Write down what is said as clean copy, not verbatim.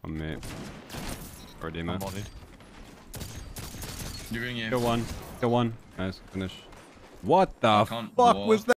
On me. Or I'm Dima. body. You're going in. Kill one. Kill one. Nice. Finish. What the can't fuck walk. was that?